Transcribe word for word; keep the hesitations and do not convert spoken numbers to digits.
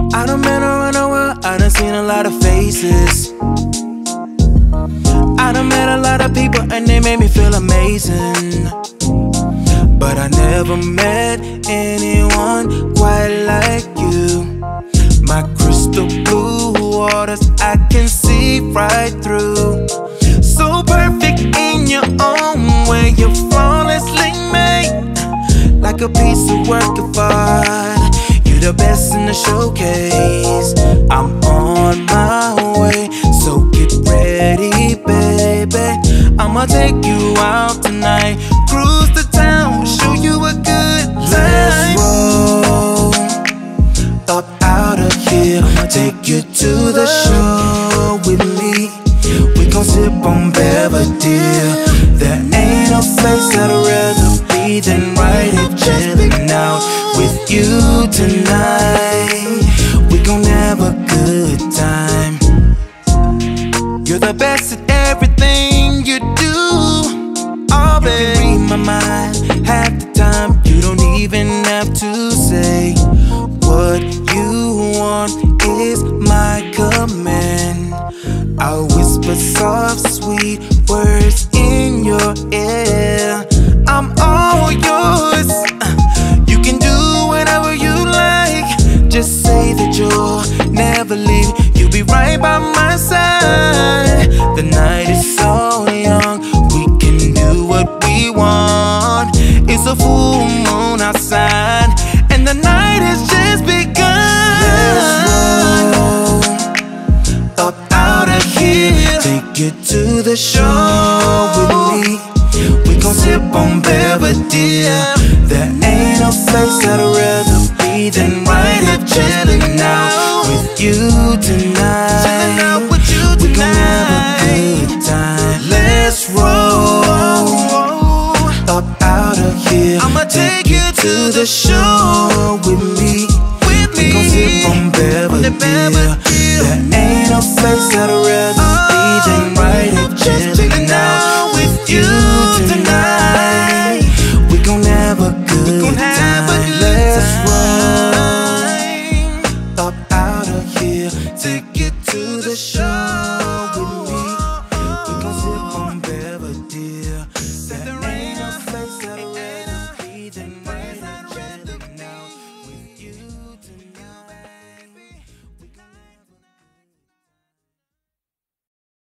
I done been around the world, I done seen a lot of faces. I done met a lot of people and they made me feel amazing. But I never met anyone quite like you. My crystal blue waters I can see right through. So perfect in your own way, you're flawlessly made, like a piece of work of art. You're the best in the showcase. I'm on my way, so get ready, baby. I'ma take you out tonight, cruise the town, show you a good time. Let's roll up out of here, I'ma take you to the shore with me. We gon' sip on Belvedere. There ain't no place I'd rather be than right here chillin' out with you tonight. We gon' have a good time. You're the best at everything you do. Oh, baby, you read my mind half the time. You don't even have to say what you want is my command. I'll whisper soft, sweet words in your ear. I'm all yours. You can do whatever you like. Just say that you'll never leave. You'll be right by my side. The night is so young, we can do what we want. It's a full moon outside, and the night has just begun. Let's roll up out of here, take you to the shore with me. We gon' sip on Belvedere. There ain't no place I'd rather be than right here chillin' out with you tonight. Chillin' out with you tonight. We gon' have a good time. Let's roll up out of here. I'ma take you to the shore with me. We gon' sip on Belvedere. There ain't no place I'd rather